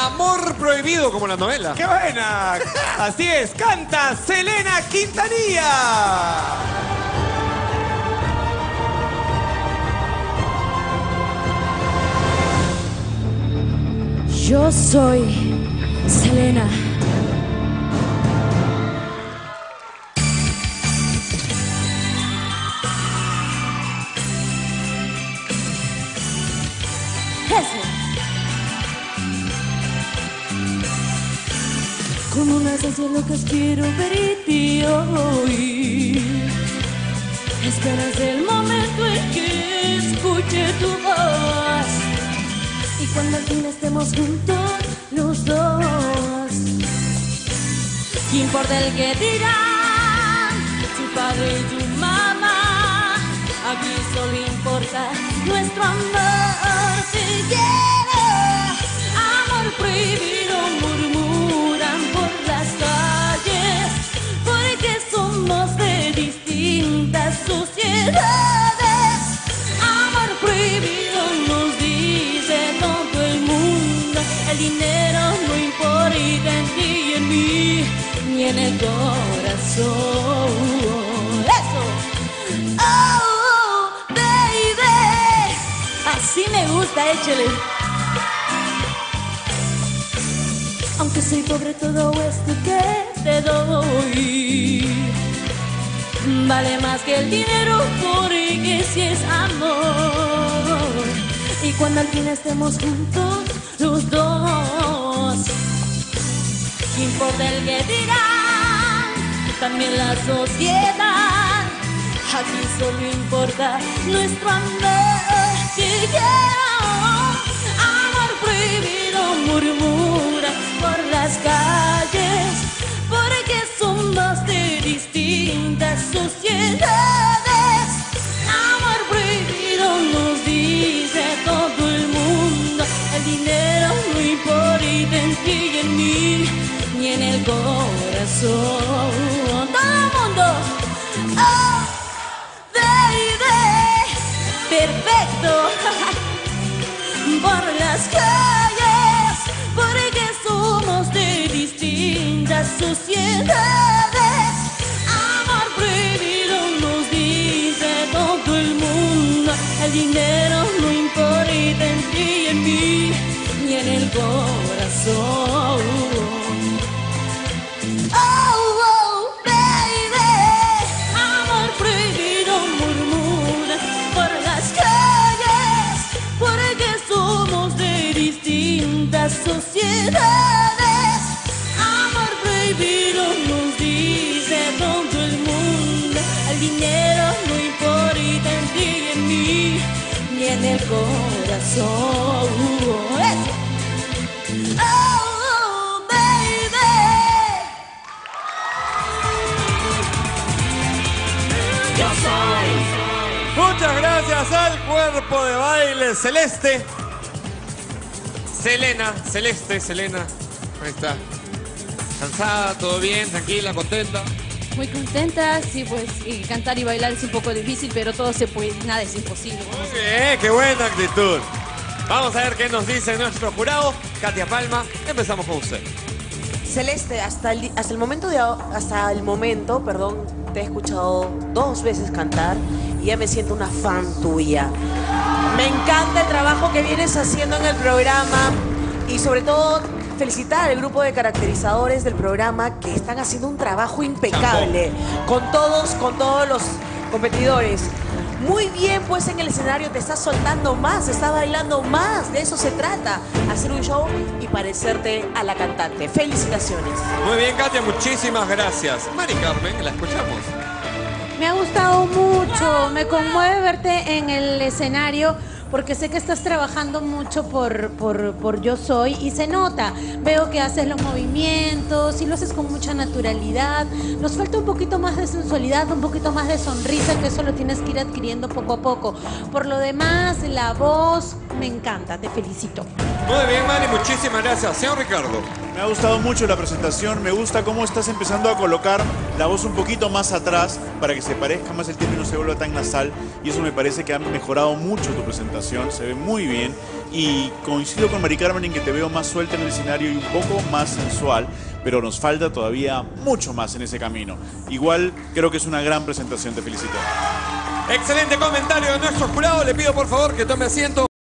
Amor prohibido, como la novela. ¡Qué buena! Así es, canta Selena Quintanilla. Yo soy Selena. Con unas ansias locas quiero verte hoy. Esperas el momento en que escuche tu voz. Y cuando al fin estemos juntos los dos, ¿qué importa el que dirán tu padre y tu mamá? Aquí solo importa nuestro amor. Te quiero, amor prohibido, murmuran por las calles, porque somos de distintas sociedades. Amor prohibido nos dice todo el mundo. El dinero no importa en ti y en mí, ni en el corazón. ¡Eso! ¡Oh, baby! Así me gusta, échale. Aunque soy pobre, todo esto que te doy vale más que el dinero, porque si es amor. Y cuando al fin estemos juntos los dos, ¿qué importa el que dirán? También la sociedad. Aquí solo importa nuestro amor. Te quiero, amor prohibido, murmura por las calles, porque somos de distintas sociedades. Amor prohibido nos dice todo el mundo. El dinero no importa en ti y en mí, ni en el corazón. Todo el mundo. Oh, baby, perfecto. Por las calles, porque somos de distintas sociedades. Amor prohibido nos dice todo el mundo. El dinero no importa en ti y en mí, ni en el corazón. Oh, baby, amor prohibido murmura por las calles, porque somos de distintas sociedades. Amor prohibido nos dice todo el mundo. El dinero no importa en ti y en mí, ni en el corazón. Oh, baby. Yo soy. Muchas gracias al cuerpo de baile celeste. Selena, celeste, Selena. Ahí está. ¿Cansada? ¿Todo bien? ¿Tranquila? ¿Contenta? Muy contenta, sí, pues cantar y bailar es un poco difícil, pero todo se puede, nada es imposible. Muy bien, qué buena actitud. Vamos a ver qué nos dice nuestro jurado. Katia Palma, empezamos con usted. Celeste, hasta el momento, te he escuchado 2 veces cantar y ya me siento una fan tuya. Me encanta el trabajo que vienes haciendo en el programa y sobre todo felicitar al grupo de caracterizadores del programa que están haciendo un trabajo impecable con todos los competidores. Muy bien, pues en el escenario te estás soltando más, estás bailando más, de eso se trata, hacer un show y parecerte a la cantante. Felicitaciones. Muy bien, Katia, muchísimas gracias. Mari Carmen, la escuchamos. Me ha gustado mucho, me conmueve verte en el escenario porque sé que estás trabajando mucho por Yo Soy y se nota. Veo que haces los movimientos y lo haces con mucha naturalidad. Nos falta un poquito más de sensualidad, un poquito más de sonrisa, que eso lo tienes que ir adquiriendo poco a poco. Por lo demás, la voz, me encanta, te felicito. Muy bien, Mari, muchísimas gracias. Señor Ricardo. Me ha gustado mucho la presentación, me gusta cómo estás empezando a colocar la voz un poquito más atrás para que se parezca más el tiempo y no se vuelva tan nasal, y eso me parece que ha mejorado mucho tu presentación, se ve muy bien Y coincido con Mari Carmen en que te veo más suelta en el escenario y un poco más sensual, pero nos falta todavía mucho más en ese camino. Igual creo que es una gran presentación, te felicito. Excelente comentario de nuestro jurado. Le pido por favor que tome asiento.